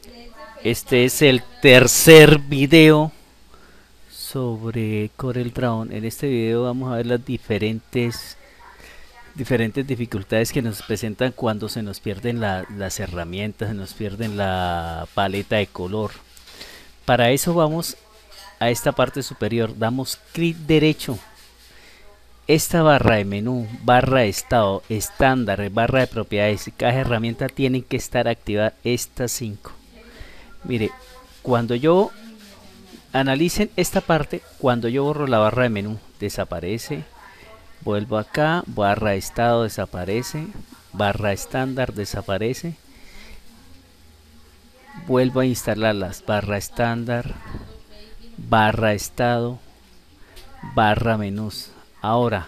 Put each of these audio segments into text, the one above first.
Este es el tercer video sobre CorelDRAW. En este video vamos a ver las diferentes dificultades que nos presentan cuando se nos pierden las herramientas, se nos pierden la paleta de color. Para eso vamos a esta parte superior, damos clic derecho. Esta barra de menú, barra de estado, estándar, barra de propiedades y caja de herramienta tienen que estar activadas estas 5. Mire, cuando yo analicen esta parte, cuando yo borro la barra de menú, desaparece. Vuelvo acá, barra de estado desaparece, barra estándar desaparece. Vuelvo a instalarlas, barra estándar, barra estado, barra menús. Ahora,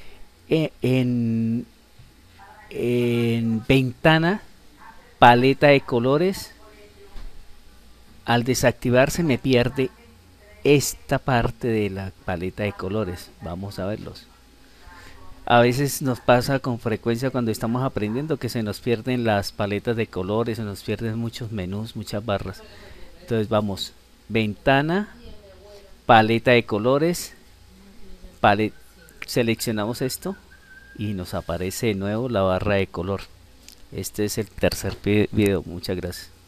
en, en ventana, paleta de colores, al desactivarse me pierde esta parte de la paleta de colores. Vamos a verlos. A veces nos pasa con frecuencia cuando estamos aprendiendo que se nos pierden las paletas de colores, se nos pierden muchos menús, muchas barras. Entonces vamos, ventana, paleta de colores, seleccionamos esto y nos aparece de nuevo la barra de color. Este es el tercer video. Muchas gracias.